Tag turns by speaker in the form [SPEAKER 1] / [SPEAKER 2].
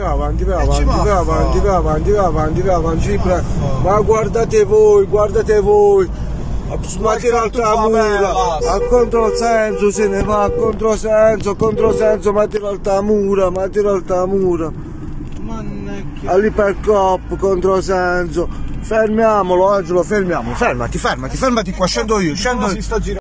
[SPEAKER 1] Avanti, avanti, avanti, avanti, avanti, avanti, ma guardate voi, ma tira alta mura, a controsenso se ne va, a controsenso, ma tira alta mura, all'ipercop, controsenso, fermiamolo Angelo, fermati qua, scendo io,